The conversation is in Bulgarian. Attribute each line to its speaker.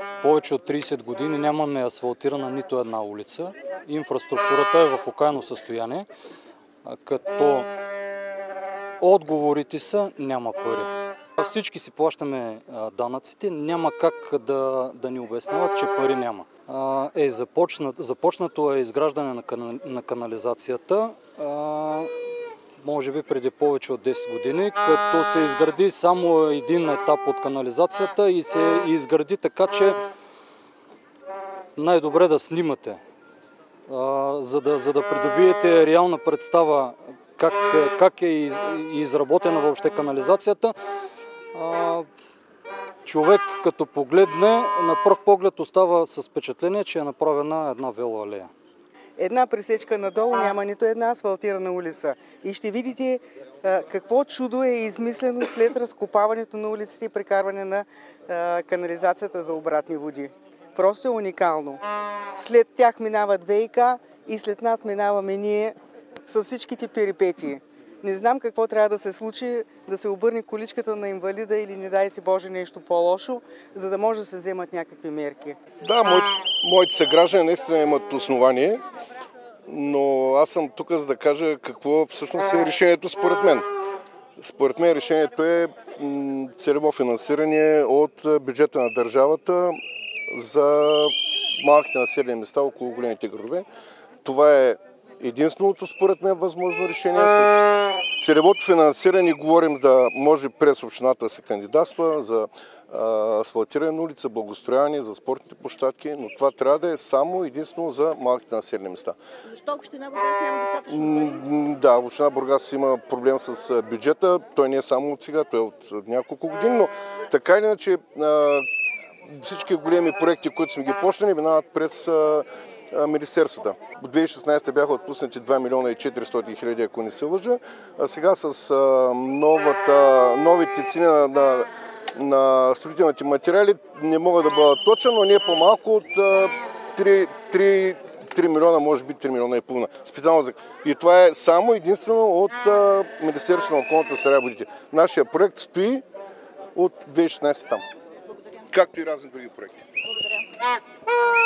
Speaker 1: Повече от 30 години нямаме асфалтирана нито една улица. Инфраструктурата е в окаяно състояние, като отговорите са няма пари. Всички си плащаме данъците, няма как да ни обясняват, че пари няма. Започнато е изграждане на канализацията, може би преди повече от 10 години, като се изгради само един етап от канализацията и се изгради така, че най-добре да снимате, за да придобиете реална представа как е изработена въобще канализацията. Човек като погледне, на пръв поглед остава с впечатление, че е направена една велоалея.
Speaker 2: Една пресечка надолу няма нито една асфалтирана улица. И ще видите какво чудо е измислено след разкопаването на улиците и прекарване на канализацията за обратни води. Просто е уникално. След тях минават ВиК и след нас минаваме ние с всичките перипетии. Не знам какво трябва да се случи, да се обърне количката на инвалида или не дай си Боже нещо по-лошо, за да може да се вземат някакви мерки.
Speaker 3: Да, моите съграждани наистина имат основание, но аз съм тук за да кажа какво всъщност е решението според мен. Според мен решението е целево финансиране от бюджета на държавата за малките населени места около големите градове. Това е единственото според мен възможно решение. С целевото финансиране говорим да може през общината да се кандидатства за асфалтиране на улица, благоустрояване, за спортните площадки, но това трябва да е само единствено за малките населени места.
Speaker 4: Защо община Бургас няма достатъчно пари?
Speaker 3: Да, община Бургас има проблем с бюджета. Той не е само от сега, той е от няколко години, но така или иначе всички големи проекти, които сме ги почнали, минават през министерствата. В 2016 бяха отпуснати 2 милиона и 400 хиляди, ако не се лъжа. А сега с новите цени на строителните материали не могат да бъдат точни, но не по-малко от 3 милиона, може би 3 милиона и половина. Специално за... И това е само единствено от Министерството на околната среда и водите. Нашия проект стои от 2016 там.
Speaker 4: Благодаря.
Speaker 3: Както и разни други проекти.
Speaker 4: Благодаря.